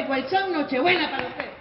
pues son Nochebuena para usted.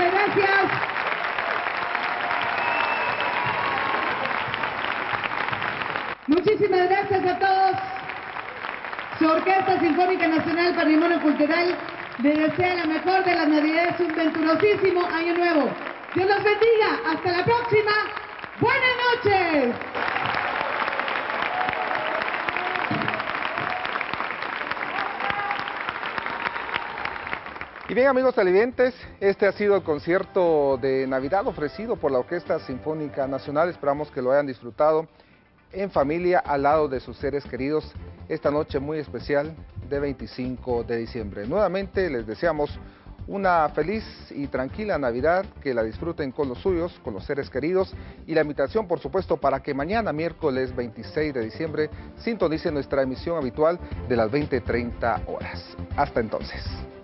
Muchas gracias. Muchísimas gracias a todos. Su Orquesta Sinfónica Nacional Patrimonio Cultural le desea la mejor de las Navidades, un venturosísimo año nuevo. Dios los bendiga. Hasta la próxima. Buenas noches. Y bien, amigos televidentes, este ha sido el concierto de Navidad ofrecido por la Orquesta Sinfónica Nacional. Esperamos que lo hayan disfrutado en familia, al lado de sus seres queridos, esta noche muy especial de 25 de diciembre. Nuevamente les deseamos una feliz y tranquila Navidad, que la disfruten con los suyos, con los seres queridos, y la invitación, por supuesto, para que mañana, miércoles 26 de diciembre, sintonicen nuestra emisión habitual de las 20:30 horas. Hasta entonces.